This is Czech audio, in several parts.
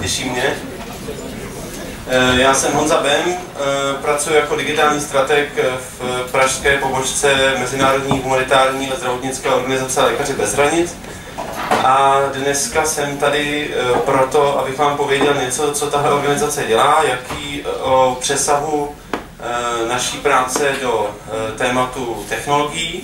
těší mě. Já jsem Honza Bem, pracuji jako digitální strateg v pražské pobočce Mezinárodní humanitární a zdravotnické organizace Lékaři bez hranic. A dneska jsem tady proto, abych vám pověděl něco, co tahle organizace dělá, jaký o přesahu naší práce do tématu technologií.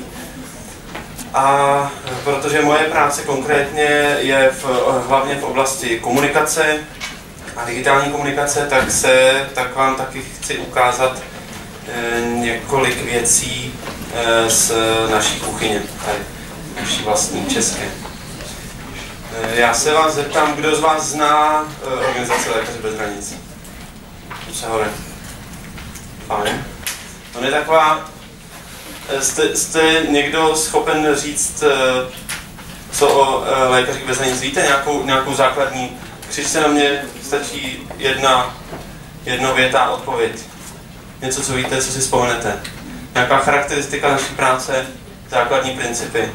A protože moje práce konkrétně je hlavně v oblasti komunikace a digitální komunikace, tak vám taky chci ukázat několik věcí z naší kuchyně, tady naší vlastní české. Já se vás zeptám, kdo z vás zná organizaci Lékaři bez hranic? Se hore. Fajn. To je taková... Jste někdo schopen říct, co o Lékařích bez hranic víte? Nějakou základní? Křičte na mě, stačí jednovětá odpověď. Něco, co víte, co si vzpomenete. Nějaká charakteristika naší práce, základní principy.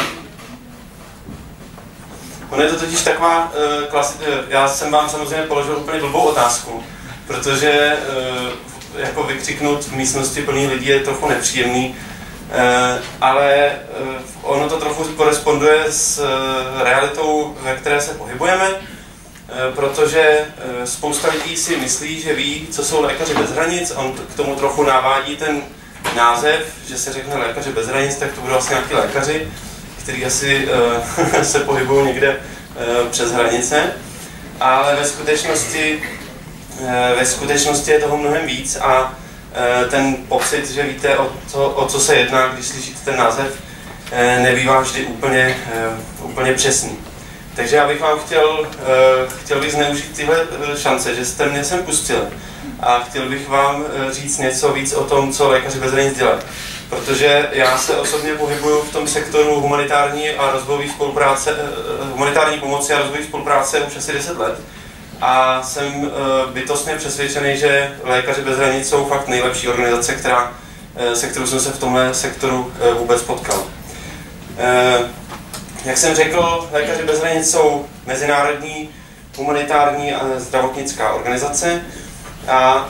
Ono je to totiž taková já jsem vám samozřejmě položil úplně blbou otázku, protože jako vykřiknout v místnosti plný lidí je trochu nepříjemný, ale ono to trochu koresponduje s realitou, ve které se pohybujeme, protože spousta lidí si myslí, že ví, co jsou Lékaři bez hranic. On k tomu trochu navádí ten název, že se řekne Lékaři bez hranic, tak to budou vlastně nějaký lékaři, kteří asi se pohybují někde přes hranice, ale ve skutečnosti je toho mnohem víc a ten pocit, že víte, o co se jedná, když slyšíte ten název, nebývá vždy úplně přesný. Takže já bych vám chtěl bych zneužít tyhle šance, že jste mě sem pustili a chtěl bych vám říct něco víc o tom, co Lékaři bez hranic dělají. Protože já se osobně pohybuju v tom sektoru humanitární a rozvojové spolupráce, humanitární pomoci a rozvojové spolupráce už asi 10 let. A jsem bytostně přesvědčený, že Lékaři bez hranic jsou fakt nejlepší organizace, se kterou jsem se v tomhle sektoru vůbec potkal. Jak jsem řekl, Lékaři bez hranic jsou mezinárodní humanitární a zdravotnická organizace a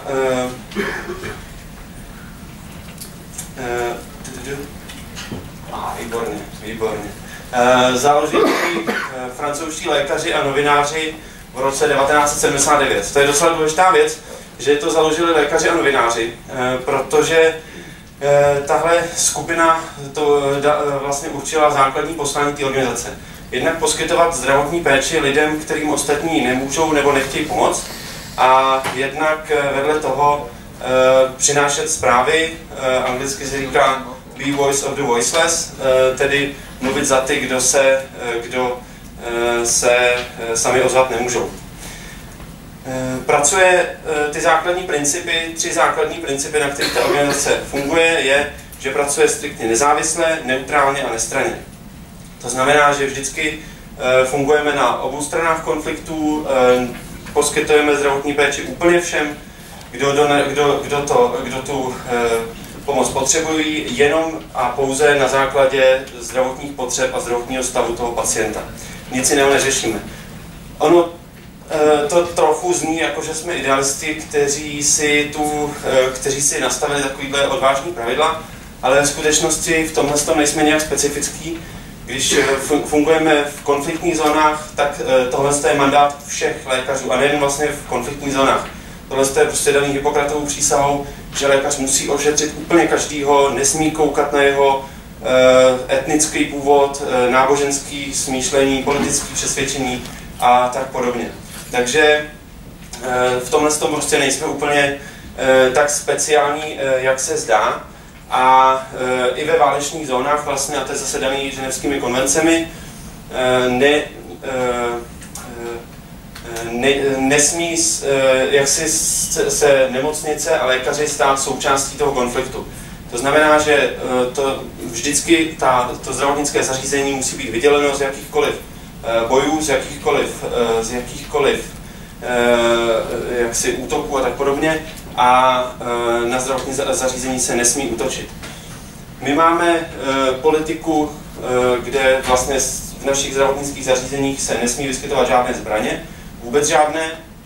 výborně. Založili francouzští lékaři a novináři v roce 1979. To je docela důležitá věc, že to založili lékaři a novináři, protože tahle skupina vlastně určila základní poslání té organizace. Jednak poskytovat zdravotní péči lidem, kterým ostatní nemůžou nebo nechtějí pomoct, a jednak vedle toho přinášet zprávy, anglicky se říká be voice of the voiceless, tedy mluvit za ty, kdo se sami ozvat nemůžou. Pracuje ty základní principy, 3 základní principy, na kterých ta organizace funguje, je, že pracuje striktně nezávisle, neutrálně a nestranně. To znamená, že vždycky fungujeme na obou stranách konfliktů, poskytujeme zdravotní péči úplně všem, kdo tu pomoc potřebují, jenom a pouze na základě zdravotních potřeb a zdravotního stavu toho pacienta. Nic jiného neřešíme. Ono to trochu zní, jako že jsme idealisti, kteří si nastavili takovýhle odvážný pravidla, ale v skutečnosti v tomhle nejsme nějak specifický. Když fungujeme v konfliktních zónách, tak tohle je mandát všech lékařů, a nejen vlastně v konfliktních zónách. Tohle je prostě daný Hippokratovou přísahou, že lékař musí ošetřit úplně každýho, nesmí koukat na jeho etnický původ, náboženský smýšlení, politické přesvědčení a tak podobně. Takže v tomhle prostě nejsme úplně tak speciální, jak se zdá. A i ve válečných zónách vlastně, a to je zase daný ženevskými konvencemi, nesmí jaksi se nemocnice a lékaři stát součástí toho konfliktu. To znamená, že vždycky to zdravotnické zařízení musí být vyděleno z jakýchkoliv bojů, z jakýchkoliv jaksi útoků a tak podobně, a na zdravotní zařízení se nesmí útočit. My máme politiku, kde vlastně v našich zdravotnických zařízeních se nesmí vyskytovat žádné zbraně, vůbec žádné,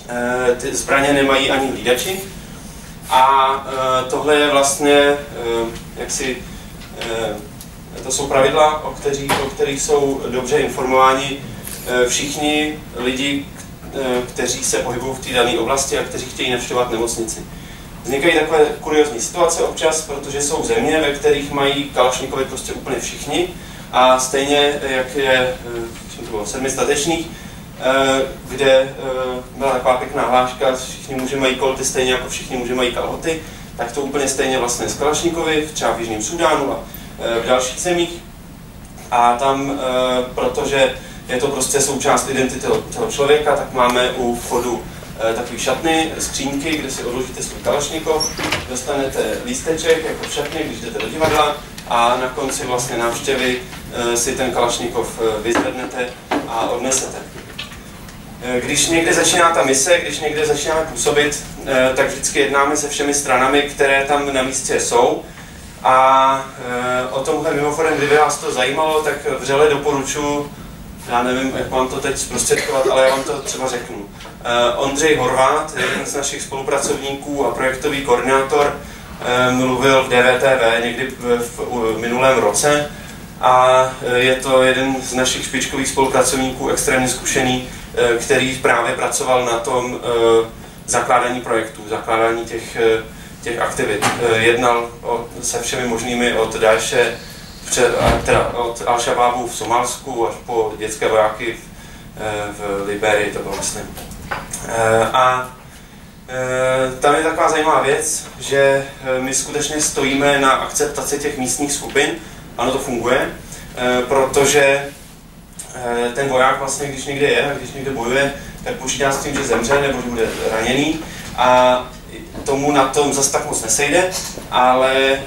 ty zbraně nemají ani hlídači. A tohle je vlastně, to jsou pravidla, o kterých jsou dobře informováni všichni lidi, kteří se pohybují v té dané oblasti a kteří chtějí navštěvovat nemocnici. Vznikají takové kuriózní situace občas, protože jsou země, ve kterých mají kalašnikovy prostě úplně všichni a stejně, jak je v 7 statečných, kde byla taková pěkná hláška, všichni muži mají kolty stejně jako všichni muži mají kalhoty, tak to úplně stejně vlastně z kalašnikovy, třeba v Jižním Súdánu a v dalších zemích. A tam, protože je to prostě součást identity toho člověka, tak máme u vchodu takový šatny, skřínky, kde si odložíte svůj kalašnikov, dostanete lísteček jako v šatně, když jdete do divadla a na konci vlastně návštěvy si ten kalašnikov vyzvednete a odnesete. Když někde začíná ta mise, když někde začínáme působit, tak vždycky jednáme se všemi stranami, které tam na místě jsou. A o tomhle mimochodem, kdyby vás to zajímalo, tak vřele doporučuji, já nevím, jak vám to teď zprostředkovat, ale já vám to třeba řeknu. Ondřej Horvát, jeden z našich spolupracovníků a projektový koordinátor, mluvil v DVTV někdy v minulém roce a je to jeden z našich špičkových spolupracovníků, extrémně zkušený, který právě pracoval na tom zakládání projektů, zakládání těch aktivit. Jednal se všemi možnými od Daeše, od Al-Shabaabu v Somálsku až po dětské vojáky v Liberii, to bylo myslím. A tam je taková zajímavá věc, že my skutečně stojíme na akceptaci těch místních skupin, ano, to funguje, protože ten voják vlastně, když někde je, když někde bojuje, tak počítá s tím, že zemře nebo že bude raněný a tomu na tom zase tak moc nesejde, ale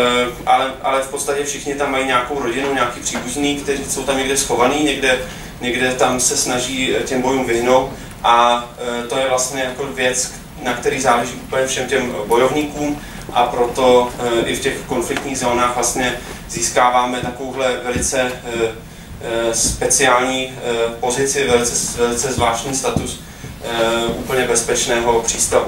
v podstatě všichni tam mají nějakou rodinu, nějaký příbuzný, kteří jsou tam někde schovaný, někde tam se snaží těm bojům vyhnout a to je vlastně jako věc, na který záleží úplně všem těm bojovníkům a proto i v těch konfliktních zónách vlastně získáváme takovouhle velice speciální pozici, velice zvláštní status úplně bezpečného přístavu.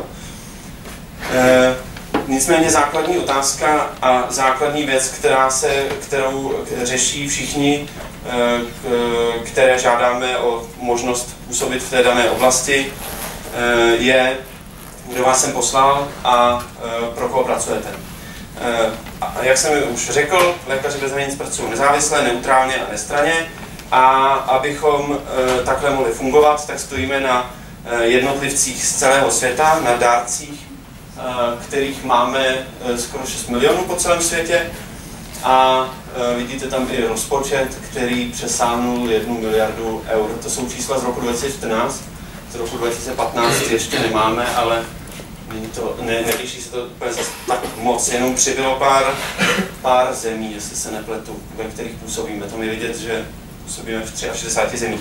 Nicméně základní otázka a základní věc, kterou řeší všichni, které žádáme o možnost působit v té dané oblasti, je, kdo vás sem poslal a pro koho pracujete. A jak jsem už řekl, Lékaři bez hranic pracují nezávisle, neutrálně a nestranně a abychom takhle mohli fungovat, tak stojíme na jednotlivcích z celého světa, na dárcích, kterých máme skoro 6 milionů po celém světě a vidíte tam i rozpočet, který přesáhnul 1 miliardu eur. To jsou čísla z roku 2014, z roku 2015 ještě nemáme, ale netěší se to úplně tak moc, jenom přibylo pár zemí, jestli se nepletu, ve kterých působíme. Tam je vidět, že působíme v 63 zemích.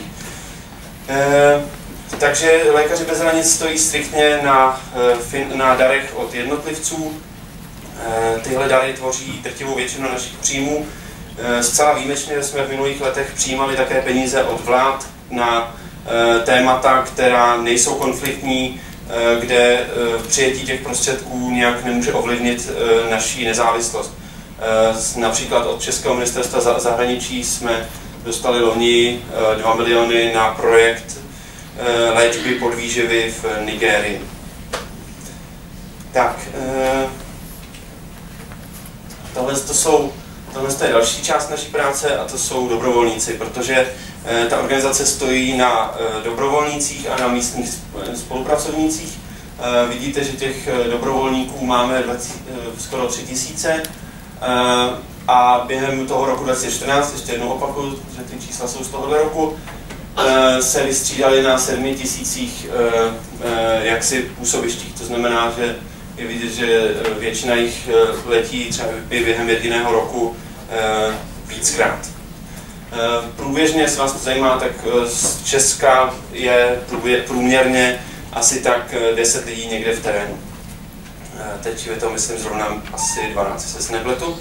Takže Lékaři bez hranic stojí striktně na darech od jednotlivců. Tyhle dary tvoří drtivou většinu našich příjmů. Zcela výjimečně jsme v minulých letech přijímali také peníze od vlád na témata, která nejsou konfliktní, kde přijetí těch prostředků nějak nemůže ovlivnit naši nezávislost. Například od Českého ministerstva zahraničí jsme dostali loni 2 miliony na projekt léčby podvýživy v Nigérii. Tak, tohle je další část naší práce a to jsou dobrovolníci, protože ta organizace stojí na dobrovolnících a na místních spolupracovnících. Vidíte, že těch dobrovolníků máme skoro 3000 a během toho roku 2014, ještě jednou opakuju, že ty čísla jsou z tohohle roku, se vystřídali na 7000 jaksi působištích. To znamená, že je vidět, že většina jich letí třeba během jediného roku víckrát. Průběžně, jestli vás to zajímá, tak z Česka je průměrně asi tak 10 lidí někde v terénu. Teď je to, myslím, zrovna asi 12, jestli se nepletu.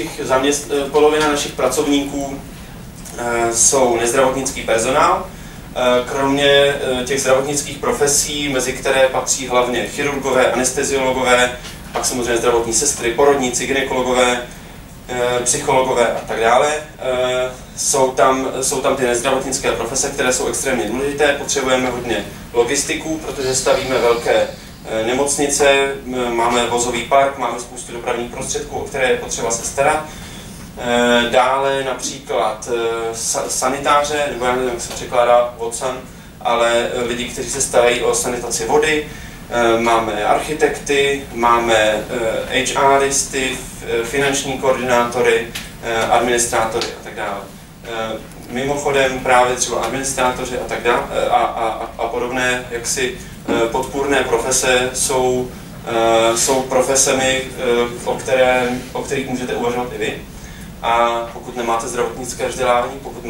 Polovina našich pracovníků jsou nezdravotnický personál Kromě těch zdravotnických profesí, mezi které patří hlavně chirurgové, anesteziologové, pak samozřejmě zdravotní sestry, porodníci, gynekologové, psychologové a tak dále. Jsou tam ty nezdravotnické profese, které jsou extrémně důležité. Potřebujeme hodně logistiků, protože stavíme velké nemocnice, máme vozový park, máme spoustu dopravních prostředků, o které je potřeba se starat. Dále například sanitáře, nebo já nevím, jak se překládá vodsan, ale lidi, kteří se starají o sanitaci vody. Máme architekty, máme HRisty, finanční koordinátory, administrátory a tak dále. Mimochodem právě třeba administrátoři a tak dále a podobné jaksi podpůrné profese jsou profesemi, o kterých můžete uvažovat i vy. A pokud nemáte zdravotnické vzdělání,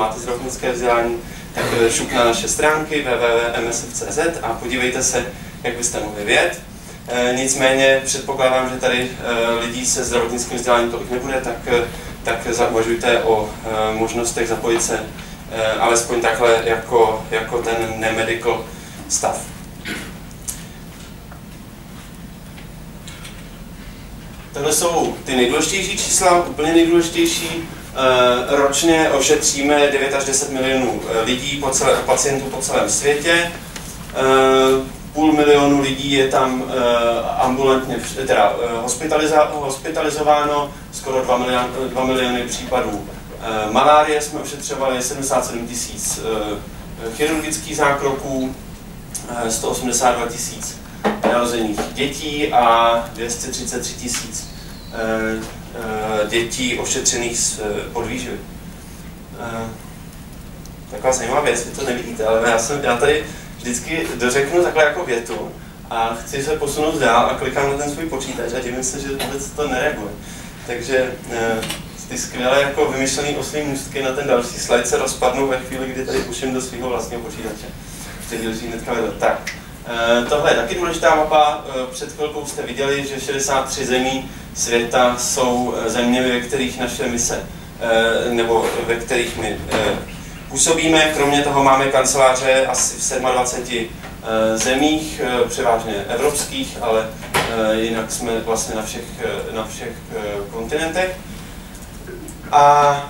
tak šup na naše stránky www.msf.cz a podívejte se, jak byste mohli vědět. Nicméně předpokládám, že tady lidí se zdravotnickým vzděláním tolik nebude, tak zauvažujte o možnostech zapojit se alespoň takhle jako ten nemedical stav. Tohle jsou ty nejdůležitější čísla, úplně nejdůležitější. Ročně ošetříme 9 až 10 milionů lidí, pacientů po celém světě. 500 000 lidí je tam ambulantně, teda hospitalizováno, skoro 2 miliony případů malárie jsme ošetřovali, 77 000 chirurgických zákroků, 182 000 narozených dětí a 233 000 dětí ošetřených z podvýživy. Taková zajímavá věc, vy to nevidíte, ale já tady vždycky dořeknu takhle jako větu a chci se posunout dál a klikám na ten svůj počítač a divím se, že vůbec to nereaguje. Takže ty skvěle jako vymyšlený oslí můstky na ten další slide se rozpadnou ve chvíli, kdy tady puším do svého vlastního počítače, který leží hnedka vedle. Tak, tohle je taky důležitá mapa. Před chvilkou jste viděli, že 63 zemí světa jsou zeměmi, ve kterých naše mise, nebo ve kterých my působíme. Kromě toho máme kanceláře asi v 27 zemích, převážně evropských, ale jinak jsme vlastně na všech kontinentech. A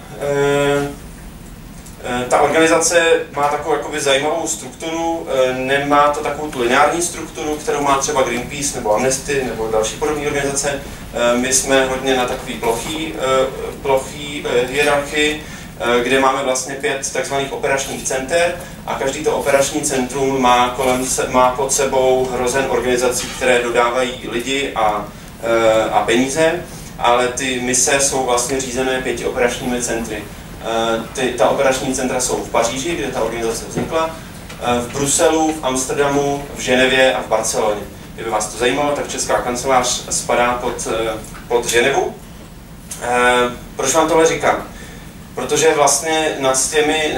ta organizace má takovou jakoby zajímavou strukturu, nemá to takovou tu lineární strukturu, kterou má třeba Greenpeace nebo Amnesty nebo další podobné organizace. My jsme hodně na takový plochý hierarchii, kde máme vlastně 5 takzvaných operačních center a každý to operační centrum má pod sebou hrozen organizací, které dodávají lidi a peníze, ale ty mise jsou vlastně řízené 5 operačními centry. Ta operační centra jsou v Paříži, kde ta organizace vznikla, v Bruselu, v Amsterdamu, v Ženevě a v Barceloně. Kdyby vás to zajímalo, tak Česká kancelář spadá pod Ženevu. Proč vám tohle říkám? Protože vlastně nad těmi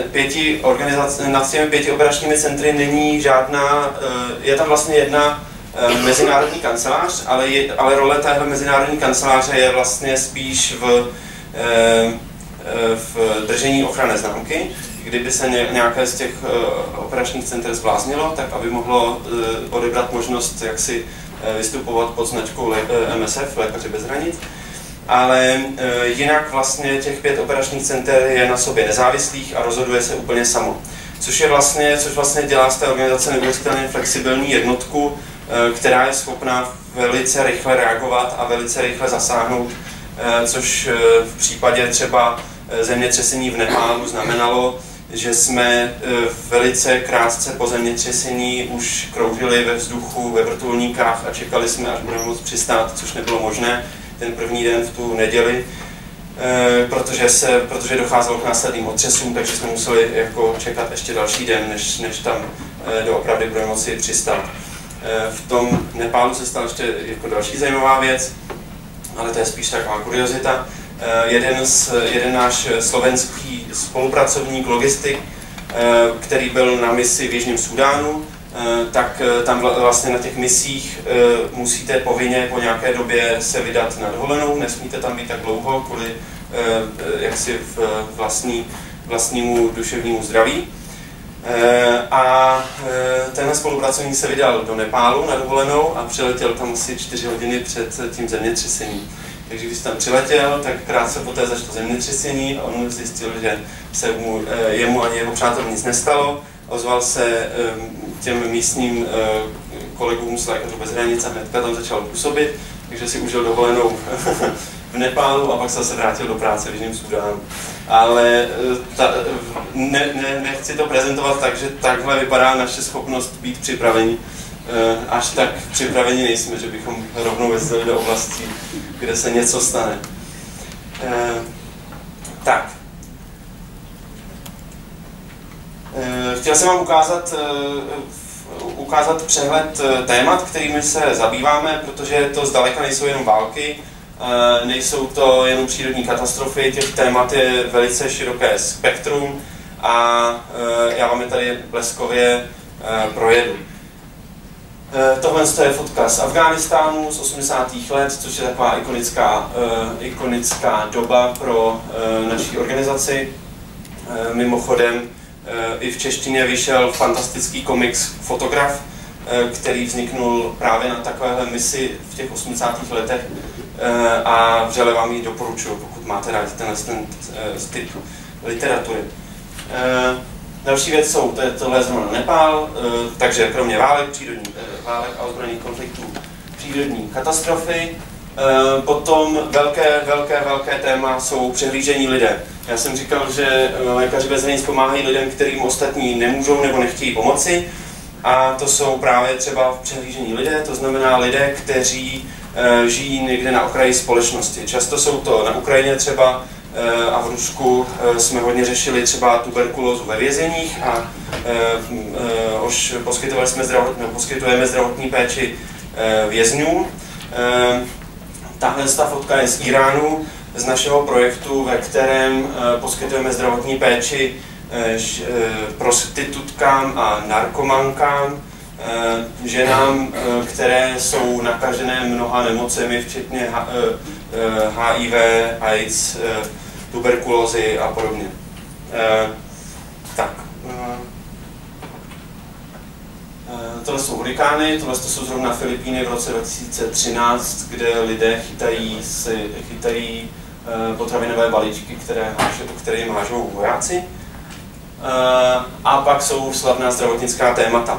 5 operačními centry není žádná, je tam vlastně jedna mezinárodní kancelář, ale role téhle mezinárodní kanceláře je vlastně spíš v držení ochranné známky. Kdyby se nějaké z těch operačních center zbláznilo, tak aby mohlo odebrat možnost jaksi vystupovat pod značkou MSF, Lékaři bez hranic. Ale jinak vlastně těch 5 operačních center je na sobě nezávislých a rozhoduje se úplně samo. Což vlastně dělá z té organizace neuvěřitelně flexibilní jednotku, která je schopná velice rychle reagovat a velice rychle zasáhnout, což v případě třeba zemětřesení v Nepálu znamenalo, že jsme velice krátce po zemětřesení už kroužili ve vzduchu, ve vrtulníkách a čekali jsme, až budeme moct přistát, což nebylo možné ten první den v tu neděli, protože docházelo k následným otřesům, takže jsme museli jako čekat ještě další den, než tam doopravdy budeme moci přistát. V tom Nepálu se stala ještě jako další zajímavá věc, ale to je spíš taková kuriozita. Jeden náš slovenský spolupracovník, logistik, který byl na misi v Jižním Súdánu, tak tam vlastně na těch misích musíte povinně po nějaké době se vydat na dovolenou, nesmíte tam být tak dlouho kvůli jaksi vlastnímu duševnímu zdraví. A tenhle spolupracovník se vydal do Nepálu na dovolenou a přiletěl tam asi 4 hodiny před tím zemětřesením. Takže když tam přiletěl, tak krátce poté začalo zemětřesení a on zjistil, že se jemu ani jeho přátelům nic nestalo. Ozval se těm místním kolegům z Lékařů bez hranic a hnedka tam začal působit, takže si užil dovolenou v Nepálu a pak se zase vrátil do práce v Jižním Súdánu. Ale nechci to prezentovat tak, že takhle vypadá naše schopnost být připraveni. Až tak připraveni nejsme, že bychom rovnou jezdili do oblastí, kde se něco stane. Tak. Chtěl jsem vám ukázat přehled témat, kterými se zabýváme, protože to zdaleka nejsou jenom války, nejsou to jenom přírodní katastrofy, těch témat je velice široké spektrum a já vám je tady bleskově projedu. Tohle je fotka z Afghánistánu z 80. let, což je taková ikonická doba pro naší organizaci. Mimochodem i v češtině vyšel fantastický komiks Fotograf, který vzniknul právě na takovéhle misi v těch 80. letech a vřele vám ji doporučuji, pokud máte rádi ten typ literatury. Další věc jsou, tohle je zrovna Nepál, takže kromě válek a ozbrojených konfliktů, přírodní katastrofy. Potom velké téma jsou přehlížení lidé. Já jsem říkal, že Lékaři bez hranic pomáhají lidem, kterým ostatní nemůžou nebo nechtějí pomoci. A to jsou právě třeba přehlížení lidé, to znamená lidé, kteří žijí někde na okraji společnosti. Často jsou to na Ukrajině třeba a v Rusku jsme hodně řešili třeba tuberkulózu ve vězeních a už poskytujeme zdravotní péči vězňům. Tahle fotka je z Iránu, z našeho projektu, ve kterém poskytujeme zdravotní péči prostitutkám a narkomankám, ženám, které jsou nakažené mnoha nemocemi, včetně HIV, AIDS, tuberkulózy a podobně. Tohle jsou hurikány, tohle jsou zrovna Filipíny v roce 2013, kde lidé chytají potravinové balíčky, které jim hážou vojáci. A pak jsou slavná zdravotnická témata.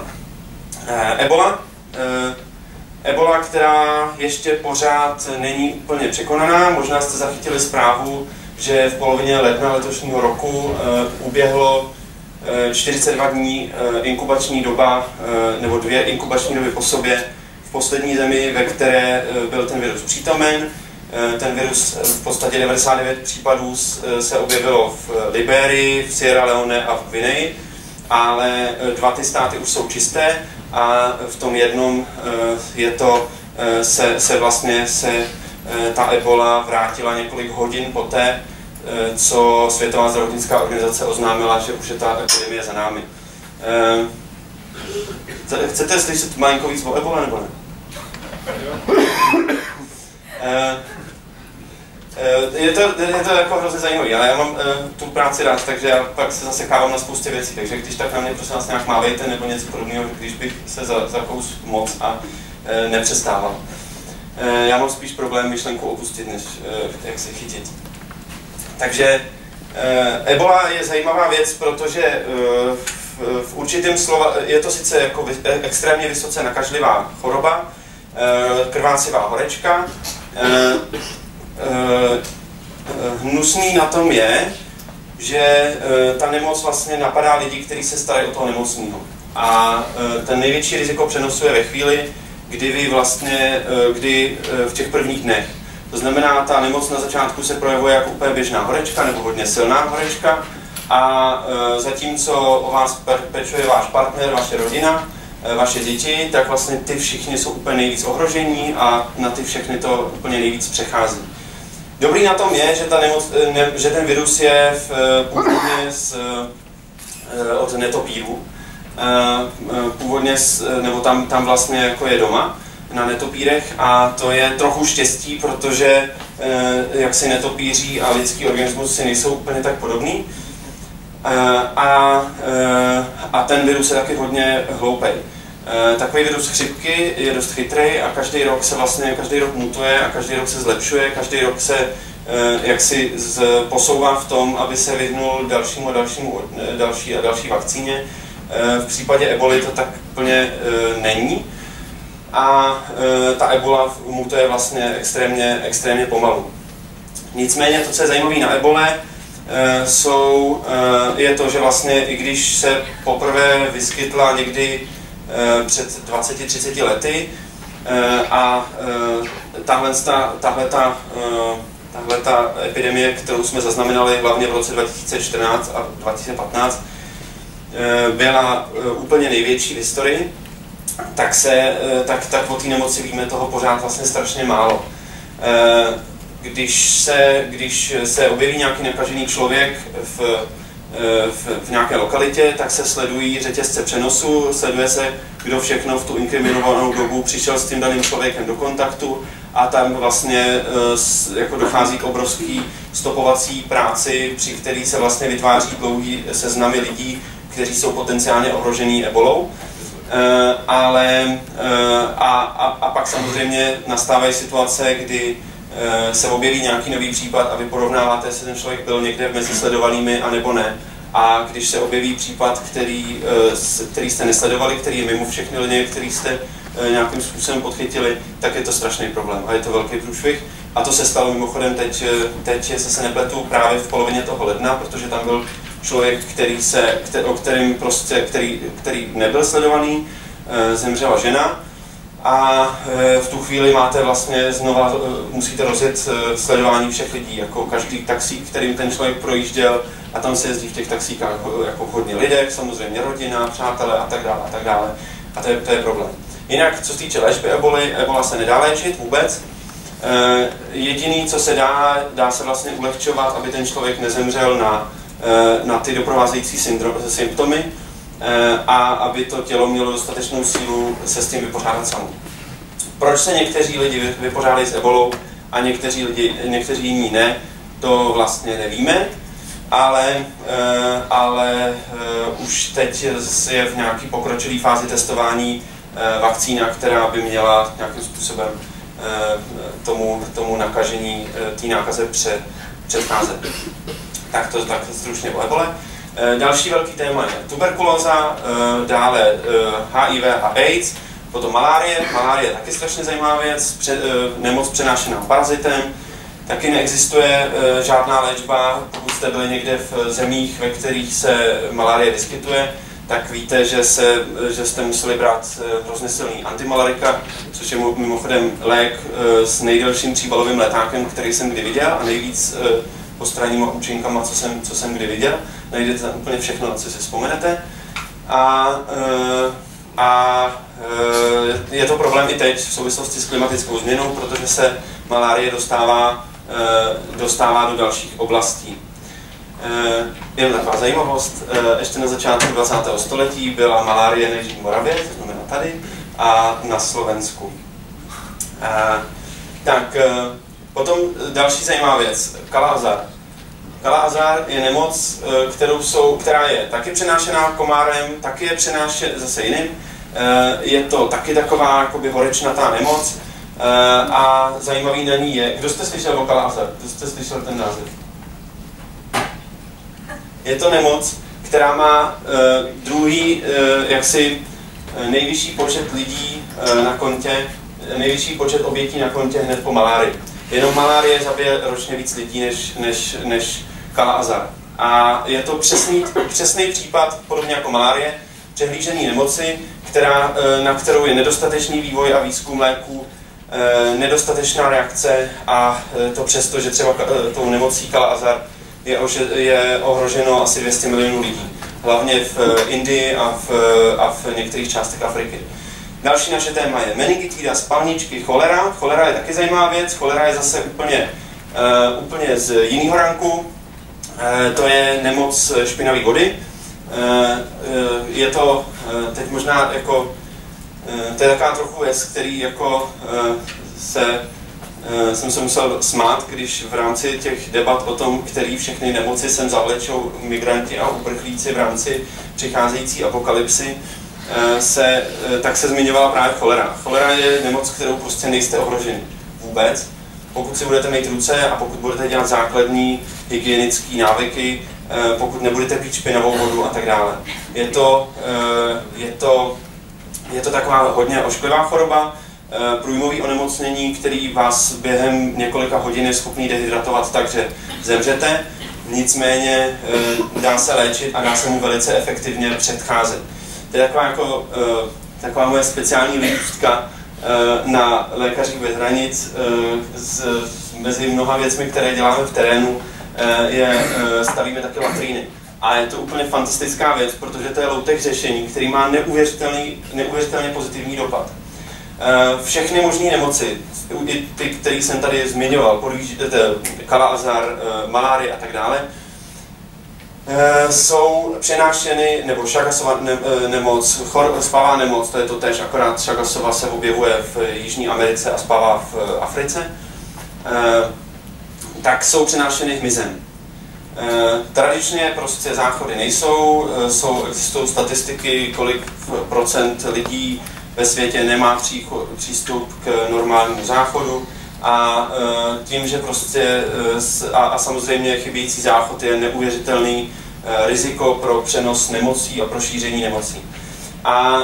Ebola, která ještě pořád není úplně překonaná. Možná jste zachytili zprávu, že v polovině ledna letošního roku uběhlo 42 dní inkubační doba, nebo 2 inkubační doby po sobě v poslední zemi, ve které byl ten virus přítomen. Ten virus v podstatě 99 případů se objevilo v Liberii, v Sierra Leone a v Guineji, ale 2 ty státy už jsou čisté a v tom jednom se ta ebola vrátila několik hodin poté, co Světová zdravotnická organizace oznámila, že už je ta epidemie za námi. Chcete slyšet malinko víc o ebole, nebo ne? Je to jako hrozně zajímavý, ale já mám tu práci rád, takže já pak se zasekávám na spoustě věcí, takže když tak na mě prosím vás nějak mávejte nebo něco podobného, když bych se zakous moc a nepřestával. Já mám spíš problém myšlenku opustit, než jak se chytit. Takže ebola je zajímavá věc, protože v určitém slova je to sice jako extrémně vysoce nakažlivá choroba, krvácivá horečka. Hnusný na tom je, že ta nemoc vlastně napadá lidi, kteří se starají o toho nemocného. A ten největší riziko přenosu je ve chvíli, kdy v těch prvních dnech. To znamená, ta nemoc na začátku se projevuje jako úplně běžná horečka nebo hodně silná horečka a zatímco o vás pečuje váš partner, vaše rodina, vaše děti, tak vlastně ty všichni jsou úplně nejvíc ohrožení a na ty všechny to úplně nejvíc přechází. Dobrý na tom je, že ten virus je původně od netopírů. Původně, nebo tam vlastně jako je doma na netopírech a to je trochu štěstí, protože jaksi netopíří a lidský organismus si nejsou úplně tak podobný. A ten virus je taky hodně hloupej. Takový virus chřipky je dost chytrý a každý rok se každý rok mutuje a každý rok se zlepšuje, každý rok se jaksi posouvá v tom, aby se vyhnul další vakcíně. V případě eboli to tak úplně není a ta ebola mutuje vlastně extrémně pomalu. Nicméně to, co je zajímavé na ebole, je to, že vlastně i když se poprvé vyskytla někdy před 20-30 lety a tahle ta epidemie, kterou jsme zaznamenali hlavně v roce 2014 a 2015, byla úplně největší v historii, tak o té nemoci víme toho pořád vlastně strašně málo. Když se objeví nějaký nakažený člověk v nějaké lokalitě, tak se sledují řetězce přenosu, sleduje se, kdo všechno v tu inkriminovanou dobu přišel s tím daným člověkem do kontaktu a tam vlastně jako dochází k obrovský stopovací práci, při který se vlastně vytváří dlouhý seznamy lidí, kteří jsou potenciálně ohrožený ebolou. A pak samozřejmě nastávají situace, kdy se objeví nějaký nový případ a vy porovnáváte, jestli ten člověk byl někde mezi sledovanými a nebo ne. A když se objeví případ, který jste nesledovali, který je mimo všechny lidi, který jste nějakým způsobem podchytili, tak je to strašný problém a je to velký průšvih. A to se stalo mimochodem teď se nepletu právě v polovině toho ledna, protože tam byl člověk, který nebyl sledovaný, zemřela žena. A v tu chvíli máte vlastně znova, musíte rozjet sledování všech lidí, jako každý taxík, kterým ten člověk projížděl, a tam se jezdí v těch taxíkách jako v hodně lidech, samozřejmě rodina, přátelé a tak dále a tak dále. A to je problém. Jinak, co se týče léčby ebola se nedá léčit vůbec. Jediný, co se dá se vlastně ulehčovat, aby ten člověk nezemřel na ty doprovázející symptomy, a aby to tělo mělo dostatečnou sílu se s tím vypořádat samo. Proč se někteří lidi vypořádají s ebolou a někteří jiní ne, to vlastně nevíme, ale už teď je v nějaký pokročilý fázi testování vakcína, která by měla nějakým způsobem tomu nakažení, té nákaze předcházet. Tak stručně o ebole. Další velký téma je tuberkulóza, dále HIV a AIDS, potom malárie. Malárie je taky strašně zajímavá věc, nemoc přenášená parazitem. Taky neexistuje žádná léčba. Pokud jste byli někde v zemích, ve kterých se malárie vyskytuje, tak víte, že jste museli brát hrozně silný antimalarika, což je mimochodem lék s nejdelším příbalovým letákem, který jsem kdy viděl, a nejvíc postranníma účinkama, co jsem kdy viděl. Najdete tam úplně všechno, na co si vzpomenete. Je to problém i teď v souvislosti s klimatickou změnou, protože se malárie dostává do dalších oblastí. Jen taková zajímavost, ještě na začátku 20. století byla malárie na Jižní Moravě, to znamená tady, a na Slovensku. Potom další zajímavá věc, Kala-azar. Kala-azar je nemoc, která je taky přenášená komárem, taky je přenášená zase jiným. Je to taky taková jakoby horečnatá nemoc. A zajímavý na ní je, kdo jste slyšel o Kala-azar? Kdo jste slyšel ten název? Je to nemoc, která má druhý, nejvyšší počet lidí na kontě, nejvyšší počet obětí na kontě hned po malárii. Jenom malárie zabije ročně víc lidí než Kala-azar. A je to přesný případ, podobně jako malárie, přehlížený nemoci, na kterou je nedostatečný vývoj a výzkum léků, nedostatečná reakce, a to přesto, že třeba tou nemocí Kala-azar je ohroženo asi 200 milionů lidí. Hlavně v Indii a v některých částech Afriky. Další naše téma je meningitída, spalničky, cholera. Cholera je taky zajímavá věc. Cholera je zase úplně z jiného ranku. To je nemoc špinavé vody. Je to teď možná jako, to je taková trochu věc, který jako se jsem se musel smát, když v rámci těch debat o tom, který všechny nemoci sem zavlečou migranti a uprchlíci v rámci přicházející apokalypsy, tak se zmiňovala právě cholera. Cholera je nemoc, kterou prostě nejste ohroženi vůbec. Pokud si budete mít ruce a pokud budete dělat základní hygienické návyky, pokud nebudete pít špinavou vodu a tak dále. Je to taková hodně ošklivá choroba, průjmový onemocnění, který vás během několika hodin je schopný dehydratovat tak, že zemřete. Nicméně dá se léčit a dá se mu velice efektivně předcházet. To je taková moje speciální lístka na Lékařích bez hranic. Mezi mnoha věcmi, které děláme v terénu, stavíme taky latríny. A je to úplně fantastická věc, protože to je low-tech řešení, který má neuvěřitelně pozitivní dopad. Všechny možné nemoci, i ty, které jsem tady zmiňoval, kala-azar, malárie a tak dále, jsou přenášeny, nebo Chagasova nemoc, spavá nemoc, to je to též, akorát Chagasova se objevuje v Jižní Americe a spavá v Africe, tak jsou přenášeny hmyzem. Tradičně prostě záchody nejsou, existují statistiky, kolik procent lidí ve světě nemá přístup k normálnímu záchodu a tím, že prostě a samozřejmě chybějící záchod je neuvěřitelný riziko pro přenos nemocí a pro šíření nemocí. A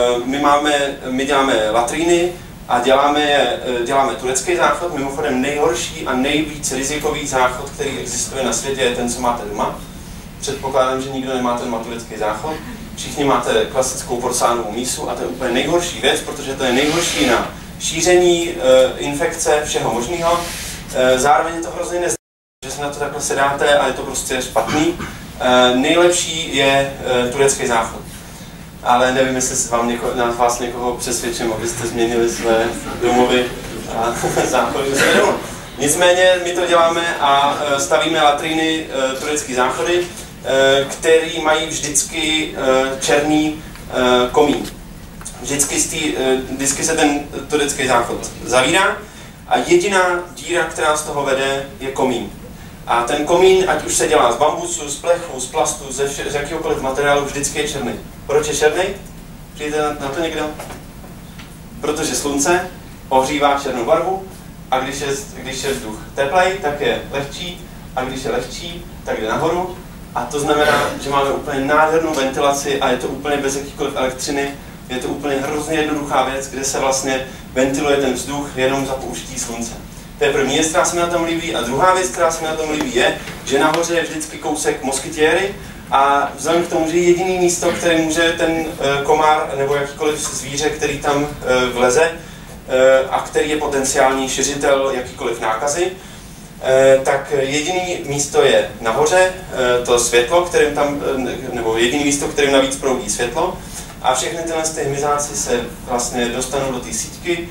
my děláme latríny a děláme turecký záchod, mimochodem nejhorší a nejvíc rizikový záchod, který existuje na světě, je ten, co máte doma. Předpokládám, že nikdo nemáte doma turecký záchod. Všichni máte klasickou porcelánovou mísu a to je úplně nejhorší věc, protože to je nejhorší na šíření infekce, všeho možného. Zároveň je to hrozně nezdravé, že se na to takhle sedáte a je to prostě špatný. Nejlepší je turecký záchod. Ale nevím, jestli vás někoho přesvědčím, abyste změnili své domovy a záchody. Nicméně my to děláme a stavíme latríny, turecký záchody, který mají vždycky černý komín. Vždycky se ten turecký záchod zavírá a jediná díra, která z toho vede, je komín. A ten komín, ať už se dělá z bambusu, z plechu, z plastu, z jakýhokoliv materiálu, vždycky je černý. Proč je černý? Přijďte na to někdo? Protože slunce ohřívá černou barvu a když je vzduch teplej, tak je lehčí a když je lehčí, tak jde nahoru. A to znamená, že máme úplně nádhernou ventilaci a je to úplně bez jakýkoliv elektřiny. Je to úplně hrozně jednoduchá věc, kde se vlastně ventiluje ten vzduch jenom za použití slunce. To je první věc, která se mi na tom líbí. A druhá věc, která se mi na tom líbí, je, že nahoře je vždycky kousek moskytiéry a vzhledem k tomu, že je jediný místo, které může ten komár nebo jakýkoliv zvíře, který tam vleze a který je potenciální šiřitel jakýkoliv nákazy, tak jediný místo je nahoře, to světlo, nebo jediný místo, kterým navíc proudí světlo. A všechny tyhle hmyzáci se vlastně dostanou do té síťky,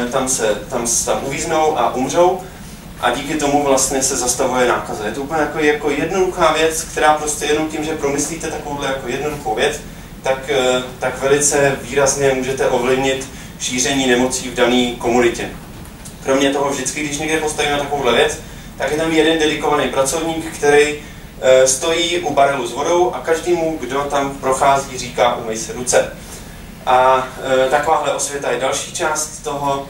tam uvíznou a umřou a díky tomu vlastně se zastavuje nákaza. Je to úplně jako jednoduchá věc, která prostě jenom tím, že promyslíte takovouhle jako jednoduchou věc, tak velice výrazně můžete ovlivnit šíření nemocí v dané komunitě. Kromě toho vždycky, když někde postavíme takovouhle věc, tak je tam jeden dedikovaný pracovník, který stojí u barelu s vodou a každému, kdo tam prochází, říká umyj si ruce. A takováhle osvěta je další část toho,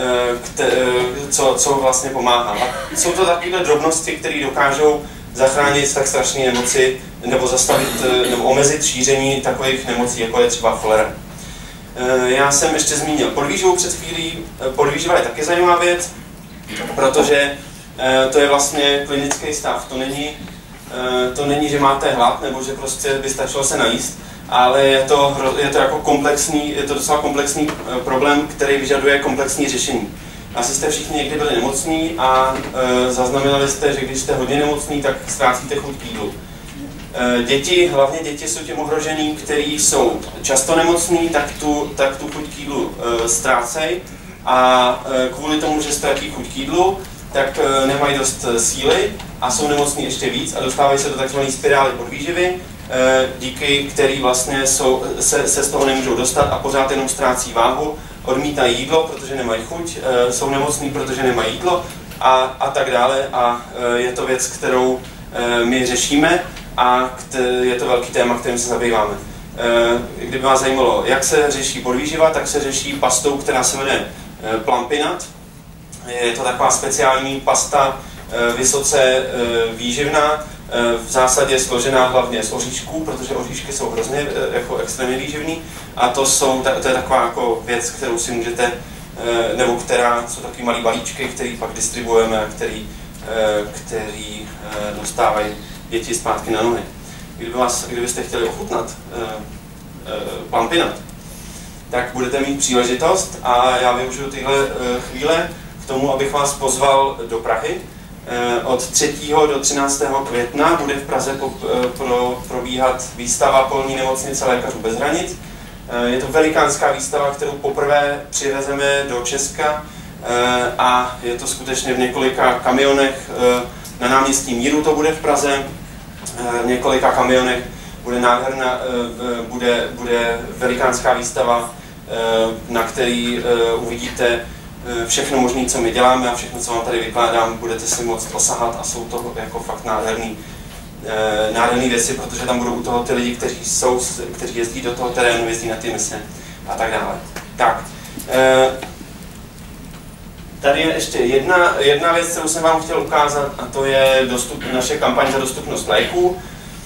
co vlastně pomáhá. A jsou to takové drobnosti, které dokážou zachránit tak strašné nemoci nebo zastavit nebo omezit šíření takových nemocí, jako je třeba cholera. Já jsem ještě zmínil podvýživu před chvílí. Podvýživa je taky zajímavá věc, protože to je vlastně klinický stav. To není, že máte hlad nebo že prostě by stačilo se najíst, ale je to docela komplexní problém, který vyžaduje komplexní řešení. Asi jste všichni někdy byli nemocní a zaznamenali jste, že když jste hodně nemocní, tak ztrácíte chuť k jídlu. Hlavně děti jsou tím ohrožený, kteří jsou často nemocní, tak tu chuť k jídlu ztrácejí a kvůli tomu, že ztratí chuť k jídlu, tak nemají dost síly a jsou nemocní ještě víc a dostávají se do takzvané spirály podvýživy, díky který vlastně se z toho nemůžou dostat a pořád jenom ztrácí váhu odmítají jídlo, protože nemají chuť, jsou nemocní, protože nemají jídlo a tak dále. A je to věc, kterou my řešíme a je to velký téma, kterým se zabýváme. Kdyby vás zajímalo, jak se řeší podvýživa, tak se řeší pastou, která se jmenuje Plumpynut. Je to taková speciální pasta, vysoce výživná, v zásadě složená hlavně z oříšků, protože oříšky jsou hrozně jako extrémně výživný a to je taková jako věc, kterou si můžete, nebo která jsou takový malý balíčky, který pak distribuujeme a který dostávají děti zpátky na nohy. Kdybyste chtěli ochutnat Plumpynut, tak budete mít příležitost a já využiju tyhle chvíle k tomu, abych vás pozval do Prahy. Od 3. do 13. května bude v Praze probíhat výstava Polní nemocnice Lékařů bez hranic. Je to velikánská výstava, kterou poprvé přivezeme do Česka a je to skutečně v několika kamionech. Na náměstí Míru to bude v Praze, v několika kamionech bude nádherná, bude velikánská výstava, na který uvidíte všechno možné, co my děláme a všechno, co vám tady vykládám, budete si moct osahat a jsou to jako fakt nádherný věci, protože tam budou u toho ty lidi, kteří jezdí do toho terénu, jezdí na ty mise a tak dále. Tak, tady je ještě jedna věc, kterou jsem vám chtěl ukázat, a to je naše kampaň za dostupnost léků.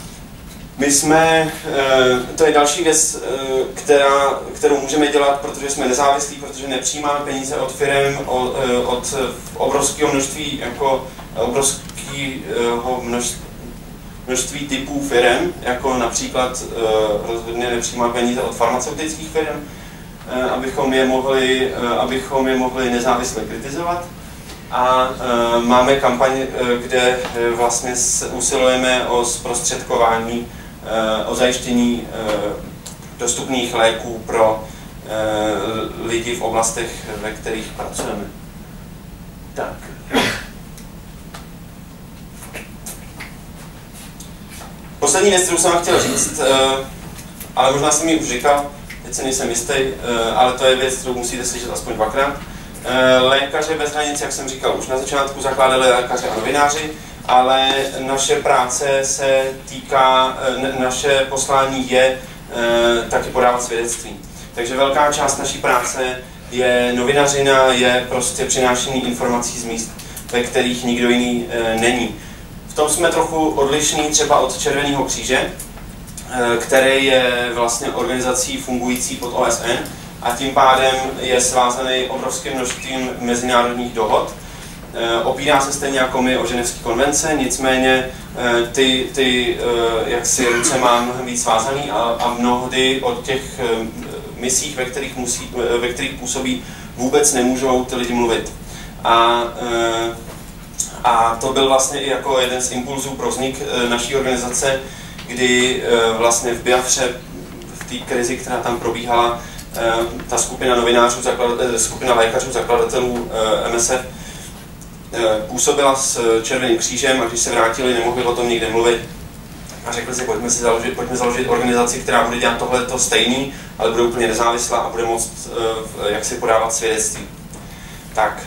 To je další věc, kterou můžeme dělat, protože jsme nezávislí, protože nepřijímáme peníze od firem, od obrovského množství typů firem, jako například rozhodně nepřijímáme peníze od farmaceutických firm, abychom je mohli nezávisle kritizovat. A máme kampaň, kde vlastně usilujeme o zprostředkování, o zajištění dostupných léků pro lidi v oblastech, ve kterých pracujeme. Tak. Poslední věc, kterou jsem vám chtěl říct, ale možná jsem ji už říkal, teď se nejsem jistý, ale to je věc, kterou musíte slyšet aspoň dvakrát. Lékaři bez hranic, jak jsem říkal, už na začátku zakládali lékaři a novináři, ale naše práce se týká, naše poslání je taky podávat svědectví. Takže velká část naší práce je novinařina, je prostě přinášení informací z míst, ve kterých nikdo jiný není. V tom jsme trochu odlišní třeba od Červeného kříže, který je vlastně organizací fungující pod OSN a tím pádem je svázaný obrovským množstvím mezinárodních dohod. Opírá se stejně jako my o ženevské konvence, nicméně ty jaksi ruce má mnohem víc svázaný a mnohdy od těch misích, ve kterých působí, vůbec nemůžou ty lidi mluvit. A to byl vlastně i jako jeden z impulzů pro vznik naší organizace, kdy vlastně v Biafře, v té krizi, která tam probíhala, ta skupina novinářů, skupina lékařů, zakladatelů MSF, působila s Červeným křížem a když se vrátili, nemohli o tom nikde mluvit. A řekli si, pojďme založit organizaci, která bude dělat tohleto stejný, ale bude úplně nezávislá a bude moct jak si podávat svědectví. Tak,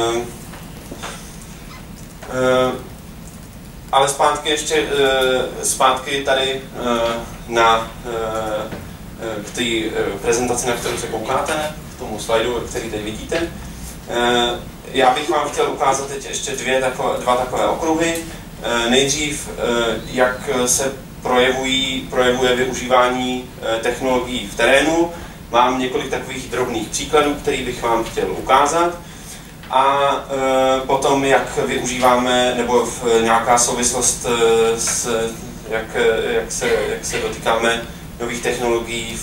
ale zpátky tady k té prezentaci, na kterou se koukáte, k tomu slajdu, který teď vidíte. Já bych vám chtěl ukázat teď ještě dva takové okruhy. Nejdřív, jak se projevuje využívání technologií v terénu. Mám několik takových drobných příkladů, které bych vám chtěl ukázat. A potom, jak využíváme, nebo nějaká souvislost, jak se dotýkáme nových technologií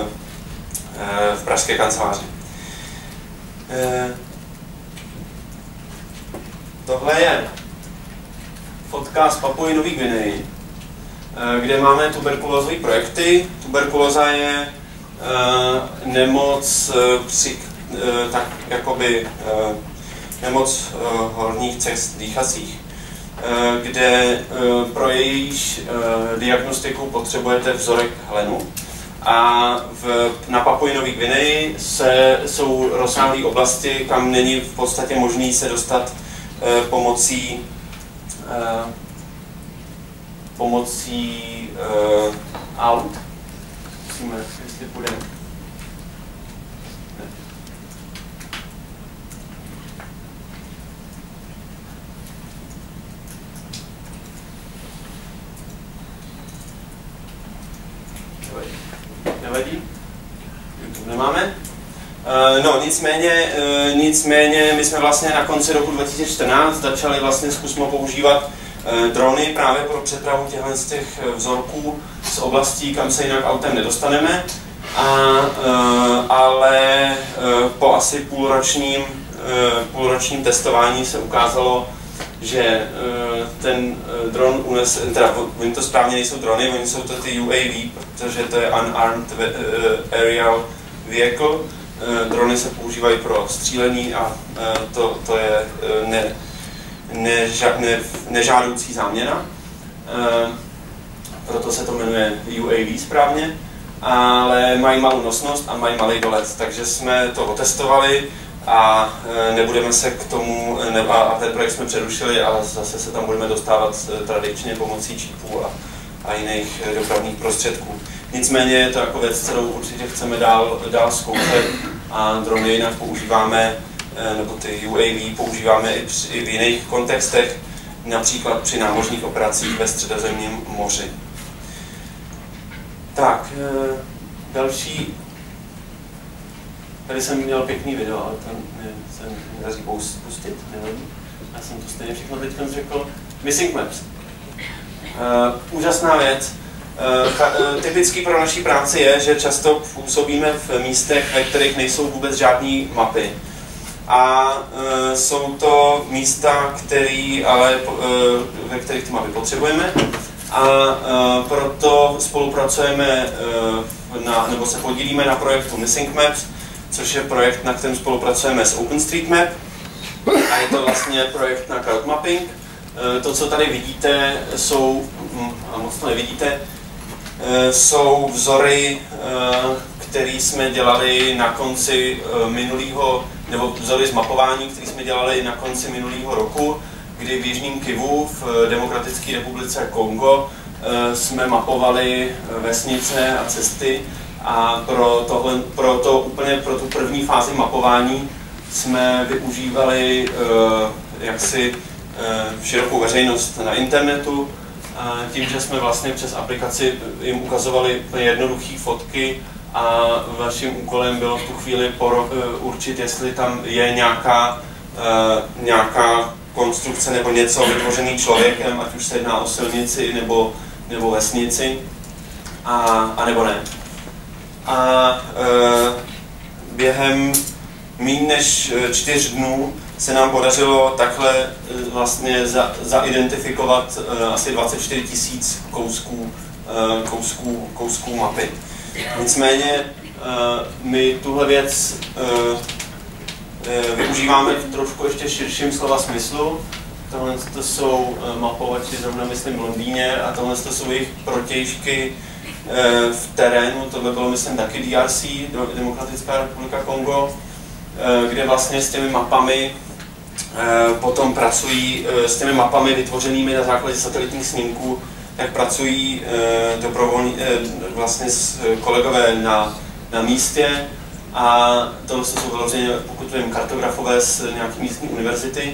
v pražské kanceláři. Tohle je fotka z Papuji Nový Guineji, kde máme tuberkulózové projekty. Tuberkulóza je nemoc nemoc horních cest dýchacích, kde pro jejíž diagnostiku potřebujete vzorek hlenu A na Papui Nový Gvineji jsou rozsáhlé oblasti, kam není v podstatě možné se dostat pomocí aut. Musíme, jestli půjdeme. Nevadí? YouTube nemáme? No, nicméně my jsme vlastně na konci roku 2014 začali vlastně zkusmo používat drony právě pro přepravu z těch vzorků z oblastí, kam se jinak autem nedostaneme. Ale po asi půlročním testování se ukázalo, že ten dron unese, teda oni to správně nejsou drony, oni jsou to ty UAV, protože to je Unarmed Aerial Vehicle. Drony se používají pro střílení a to je nežádoucí záměna. Proto se to jmenuje UAV správně, ale mají malou nosnost a mají malý dolet, takže jsme to otestovali a nebudeme se k tomu, a ten projekt jsme přerušili, ale zase se tam budeme dostávat tradičně pomocí čipů a jiných dopravních prostředků. Nicméně je to jako věc, kterou určitě chceme dál zkoušet a drony jinak používáme, nebo ty UAV používáme i v jiných kontextech, například při námořních operacích ve Středozemním moři. Tak, další. Tady jsem měl pěkný video, ale to se nedaří pustit, nevadí. Já jsem to stejně všechno teď řekl. Missing Maps. Úžasná věc. Typický pro naší práci je, že často působíme v místech, ve kterých nejsou vůbec žádné mapy. A jsou to místa, ve kterých ty mapy potřebujeme. A proto spolupracujeme nebo se podílíme na projektu Missing Maps, což je projekt, na kterém spolupracujeme s OpenStreetMap. A je to vlastně projekt na crowd mapping. To, co tady vidíte, a moc to nevidíte, jsou vzory, které jsme dělali na konci nebo vzory z mapování, které jsme dělali na konci minulého roku, kdy v Jižním Kivu v Demokratické republice Kongo jsme mapovali vesnice a cesty a pro tu první fázi mapování jsme využívali širokou veřejnost na internetu, tím, že jsme vlastně přes aplikaci jim ukazovali jednoduché fotky a vaším úkolem bylo v tu chvíli určit, jestli tam je nějaká konstrukce nebo něco vytvořený člověkem, ať už se jedná o silnici nebo vesnici, a nebo ne. A během méně než 4 dnů se nám podařilo takhle vlastně zaidentifikovat asi 24 000 kousků mapy. Nicméně my tuhle věc využíváme v trošku ještě širším slova smyslu. Tohle to jsou mapovači, zrovna myslím v Londýně, a tohle to jsou jejich protějšky v terénu. Tohle bylo myslím taky DRC, Demokratická republika Kongo, kde vlastně s těmi mapami potom pracují, s těmi mapami vytvořenými na základě satelitních snímků, tak pracují vlastně kolegové na místě, a tohle jsou vyloženě, pokud vím, kartografové z nějaké místní univerzity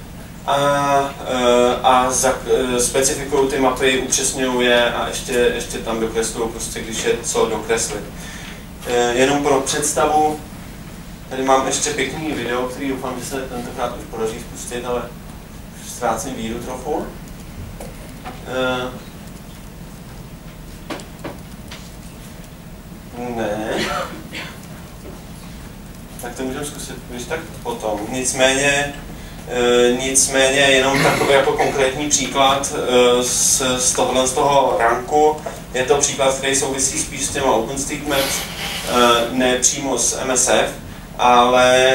a specifikují ty mapy, upřesňují je a ještě tam dokreslují, prostě, když je co dokreslit. Jenom pro představu, tady mám ještě pěkný video, který doufám, že se tentokrát už podaří spustit, ale ztrácím víru trochu. Ne. Tak to můžeme zkusit, když tak potom. Nicméně jenom takový jako konkrétní příklad z toho ranku. Je to příklad, který souvisí spíš s těma OpenStreetMaps, ne přímo s MSF, ale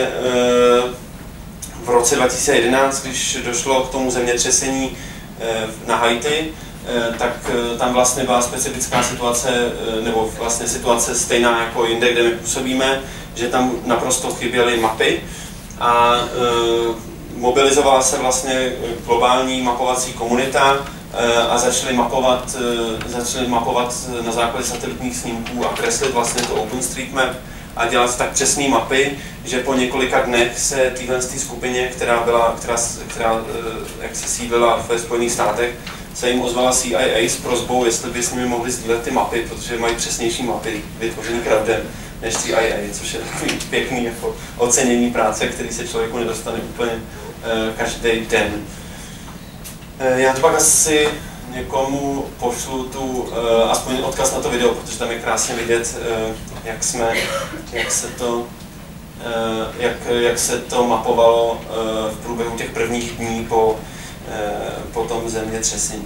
v roce 2011, když došlo k tomu zemětřesení na Haiti, tak tam vlastně byla specifická situace, nebo vlastně situace stejná jako jinde, kde my působíme, že tam naprosto chyběly mapy a mobilizovala se vlastně globální mapovací komunita a začali mapovat na základě satelitních snímků a kreslit vlastně to OpenStreetMap a dělat tak přesné mapy, že po několika dnech se téhle skupině, která jak se sídlila ve Spojených státech, se jim ozvala CIA s prosbou, jestli by s nimi mohli sdílet ty mapy, protože mají přesnější mapy vytvořený crowdem než CIA, což je takový pěkný jako ocenění práce, který se člověku nedostane úplně každý den. Já to pak asi někomu pošlu aspoň odkaz na to video, protože tam je krásně vidět, jak se to mapovalo v průběhu těch prvních dní po tom zemětřesení.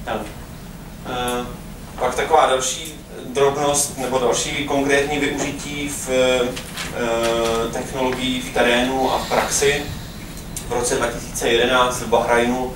Pak taková další drobnost nebo další konkrétní využití v technologií v terénu a v praxi. V roce 2011 v Bahrajnu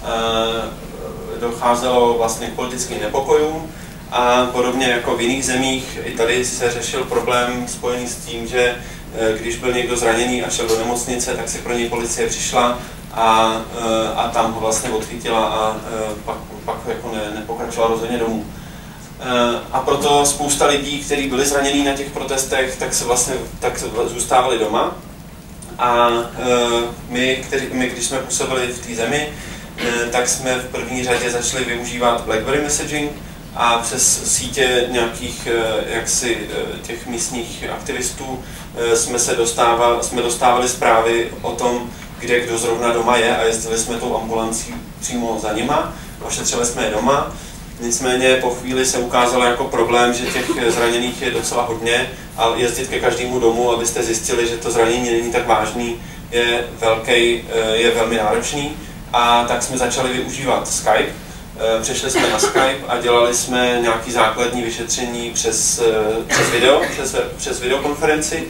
docházelo vlastně k politickým nepokojům a podobně jako v jiných zemích, i tady se řešil problém spojený s tím, že když byl někdo zraněný a šel do nemocnice, tak si pro něj policie přišla a tam ho vlastně odchytila a pak jako nepokračovala rozhodně domů. A proto spousta lidí, kteří byli zranění na těch protestech, tak zůstávali doma. A my, když jsme působili v té zemi, tak jsme v první řadě začali využívat BlackBerry Messaging a přes sítě nějakých těch místních aktivistů jsme dostávali zprávy o tom, kde kdo zrovna doma je a jezdili jsme tou ambulancí přímo za nima, ošetřili jsme je doma. Nicméně po chvíli se ukázalo jako problém, že těch zraněných je docela hodně a jezdit ke každému domu, abyste zjistili, že to zranění není tak vážný, je velmi náročný. A tak jsme začali využívat Skype. Přešli jsme na Skype a dělali jsme nějaké základní vyšetření přes videokonferenci.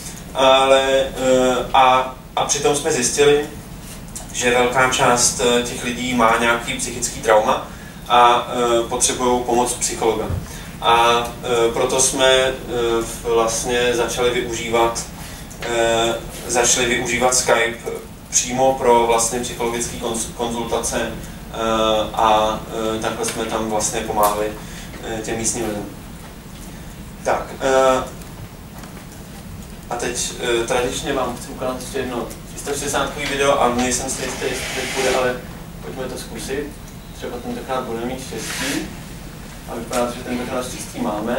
A přitom jsme zjistili, že velká část těch lidí má nějaký psychický trauma a potřebují pomoc psychologa. A proto jsme vlastně začali využívat Skype přímo pro vlastně psychologické konzultace a takhle jsme tam vlastně pomáhali těm místním lidem. Tak, a teď tradičně vám chci ukázat ještě jedno 360 video a nejsem si jistý, jestli teď bude, ale pojďme to zkusit. Třeba tentokrát budeme mít štěstí a vypadá to, že tentokrát štěstí máme.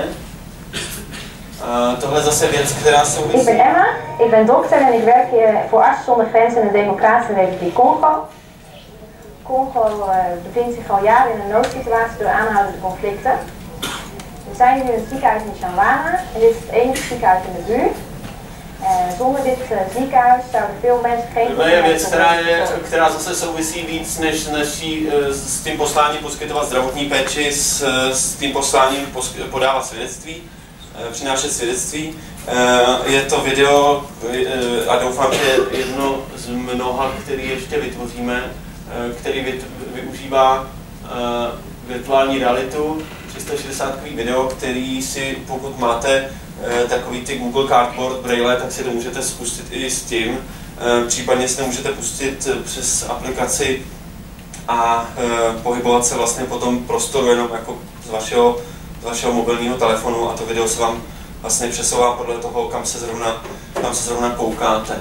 Tohle je zase věc, která souvisí. Ik ben Emma, ik ben dokter en ik werk voor Artsen zonder Grenzen in de Democratische Republiek Congo. Congo bevindt zich al jaren in een noodsituatie door aanhoudende conflicten. We zijn nu in het ziekenhuis in Chanwana en dit is het enige ziekenhuis in de buurt. Zonder dit ziekenhuis zouden veel mensen geen... To je věc, která zase souvisí víc než s tím posláním poskytovat zdravotní péči, s tím posláním podávat svědectví, přinášet svědectví. Je to video a doufám, že jedno z mnoha, který ještě vytvoříme, který využívá virtuální realitu, 360 video, který si, pokud máte takový ty Google Cardboard Braille, tak si to můžete spustit i s tím. Případně si to můžete pustit přes aplikaci a pohybovat se vlastně po tom prostoru jenom jako z vašeho mobilního telefonu a to video se vám vlastně přesouvá podle toho, kam se zrovna koukáte.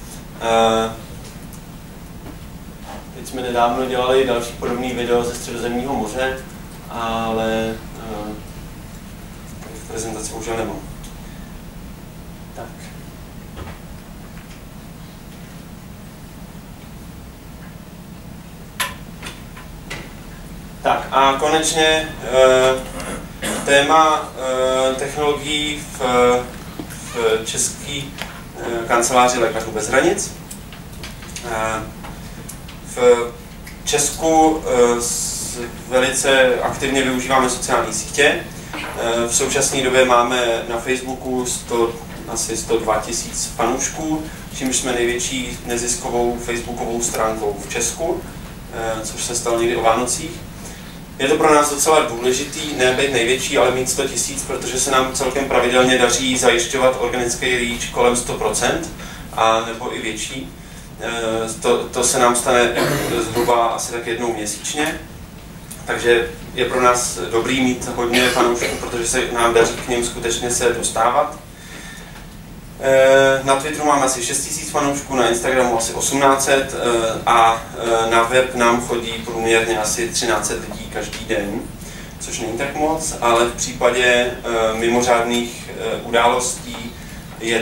Teď jsme nedávno dělali další podobný video ze Středozemního moře, ale v prezentaci bohužel nemám. Tak a konečně téma technologií v České kanceláři Lékařů bez hranic. V Česku velice aktivně využíváme sociální sítě. V současné době máme na Facebooku asi 102 000 fanoušků, čímž jsme největší neziskovou facebookovou stránkou v Česku, což se stalo někdy o Vánocích. Je to pro nás docela důležitý, ne být největší, ale mít 100 000, protože se nám celkem pravidelně daří zajišťovat organický reach kolem 100%, a nebo i větší. To se nám stane zhruba asi tak jednou měsíčně. Takže je pro nás dobrý mít hodně fanoušků, protože se nám daří k nim skutečně se dostávat. Na Twitteru máme asi 6 000 fanoušků, na Instagramu asi 1800 a na web nám chodí průměrně asi 1300 lidí každý den, což není tak moc, ale v případě mimořádných událostí je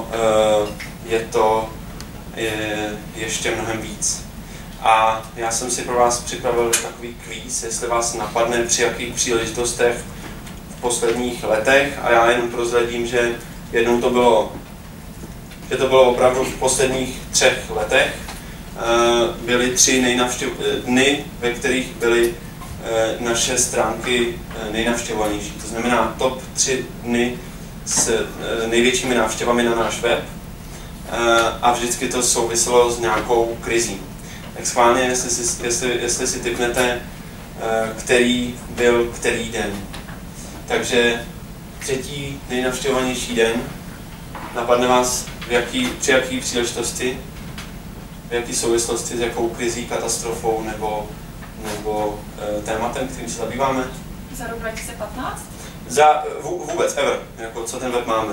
to ještě mnohem víc. A já jsem si pro vás připravil takový kvíz, jestli vás napadne při jakých příležitostech v posledních letech, a já jenom prozradím, že jednou to bylo opravdu v posledních 3 letech. Byly 3 dny, ve kterých byly naše stránky nejnavštěvovanější. To znamená top 3 dny s největšími návštěvami na náš web. A vždycky to souviselo s nějakou krizí. Tak schválně, jestli si tipnete, který byl který den. Takže 3. nejnavštěvovanější den. Napadne vás při jaký příležitosti, v jaký souvislosti s jakou krizí, katastrofou nebo tématem, kterým se zabýváme? Za rok 2015? Vůbec, ever, jako co ten web máme.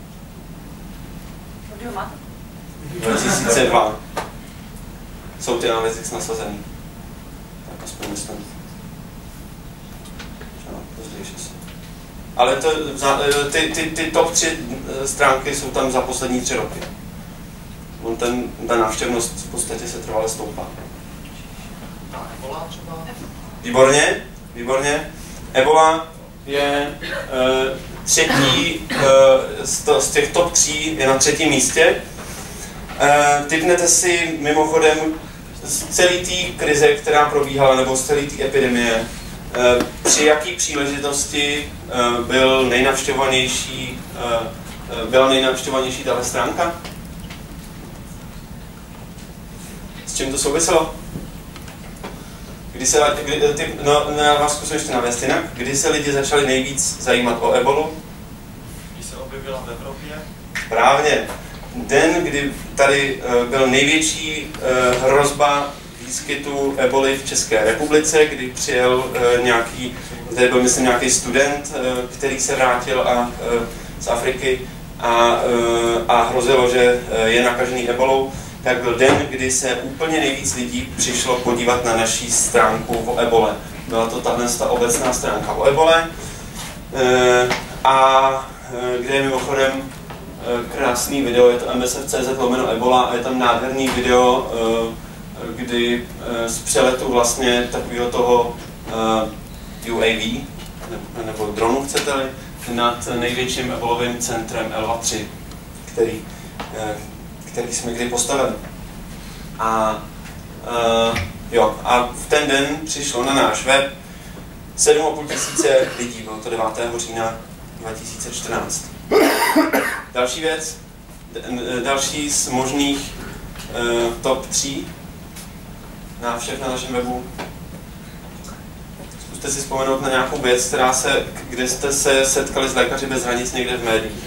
Odiomat? 2002. Jsou ty Analytics nasazený. Tak aspoň myslím. Ale ty top 3 stránky jsou tam za poslední 3 roky. Ta návštěvnost v podstatě se trvale stoupá. A Ebola třeba? Výborně. Ebola je třetí, z těch top 3 je na 3. místě. Tipnete si mimochodem z celé té krize, která probíhala, nebo z celé té epidemie, při jaký příležitosti byla nejnavštěvovanější tahle stránka? S čím to souviselo? Já vás zkusím ještě navést jinak. Kdy se lidi začali nejvíc zajímat o ebolu? Když se objevila v Evropě? Správně. Den, kdy tady byl největší hrozba výskytu eboli v České republice, kdy přijel tady byl myslím nějaký student, který se vrátil z Afriky a hrozilo, že je nakažený ebolou, tak byl den, kdy se úplně nejvíc lidí přišlo podívat na naší stránku o ebole. Byla to tahle obecná stránka o ebole, kde je mimochodem krásný video, je to msf.cz/ebola a je tam nádherný video, kdy z přeletu vlastně takového toho UAV, nebo dronu chcete-li, nad největším ebolovým centrem Elva 3, který jsme kdy postavili. A v ten den přišlo na náš web 7 500 lidí, bylo to 9. října 2014. Další věc, další z možných top 3 návštěv na našem webu. Zkuste si vzpomenout na nějakou věc, kde jste se setkali s Lékaři bez hranic někde v médiích.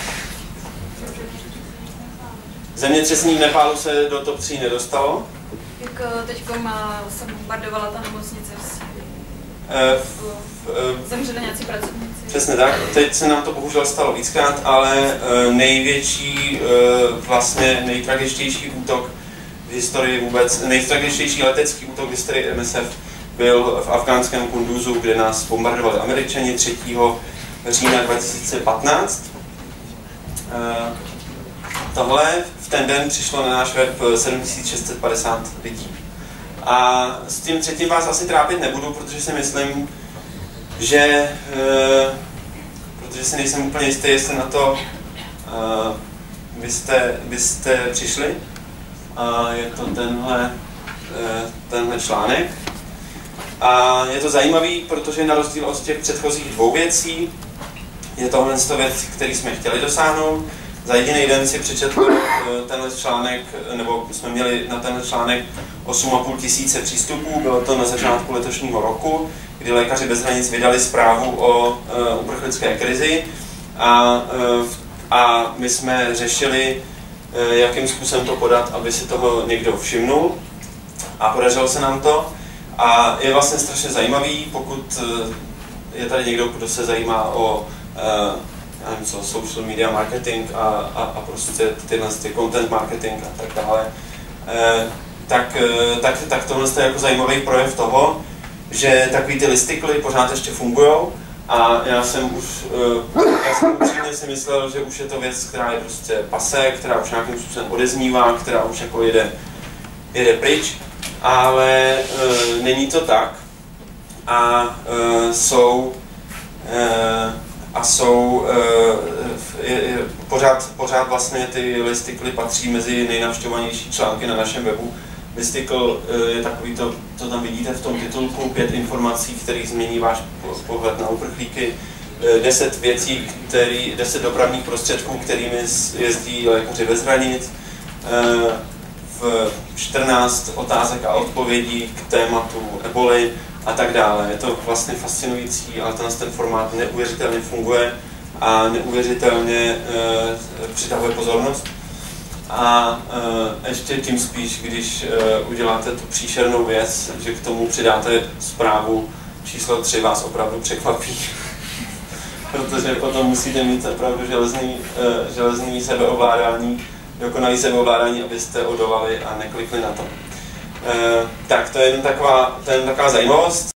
Zemětřesení v Nepálu se do top 3 nedostalo. Jak teďkom se bombardovala ta nemocnice v Sýrii. Zemřeli nějací pracovníci. Přesně tak. Teď se nám to bohužel stalo víckrát, ale největší, vlastně nejtragičtější útok v historii vůbec, nejtragičtější letecký útok v historii MSF byl v afghánském Kunduzu, kde nás bombardovali Američani 3. října 2015. V ten den přišlo na náš web 7650 lidí. A s tím 3. vás asi trápit nebudu, protože si myslím, že protože si nejsem úplně jistý, jestli na to byste přišli. Je to tenhle článek. A je to zajímavý, protože na rozdíl od těch předchozích 2 věcí je tohle věc, který jsme chtěli dosáhnout. za jediný den si přečetl tenhle článek, nebo jsme měli na tenhle článek 8,5 tisíce přístupů, bylo to na začátku letošního roku, kdy Lékaři bez hranic vydali zprávu o uprchlické krizi a my jsme řešili, jakým způsobem to podat, aby si toho někdo všimnul, a podařilo se nám to. A je vlastně strašně zajímavý, pokud je tady někdo, kdo se zajímá o nevím co, social media marketing a prostě tyhle content marketing a tak dále, tak tohle je jako zajímavý projev toho, že takový ty listikly pořád ještě fungujou. A já jsem upřímně si myslel, že už je to věc, která je prostě pasé, která už nějakým způsobem odeznívá, která už jako jede pryč, ale není to tak. A pořád vlastně ty listikly patří mezi nejnavštěvovanější články na našem webu. Listicle je takový to, co tam vidíte v tom titulku, 5 informací, které změní váš pohled na uprchlíky, 10 věcí, 10 dopravních prostředků, kterými jezdí Lékaři bez hranic, 14 otázek a odpovědí k tématu eboli a tak dále. Je to vlastně fascinující, ale ten formát neuvěřitelně funguje a neuvěřitelně přitahuje pozornost. A ještě tím spíš, když uděláte tu příšernou věc, že k tomu přidáte zprávu číslo 3, vás opravdu překvapí. Protože potom musíte mít opravdu železný sebeovládání, dokonalý sebeovládání, abyste odolali a neklikli na to. Tak to je jen taková zajímavost.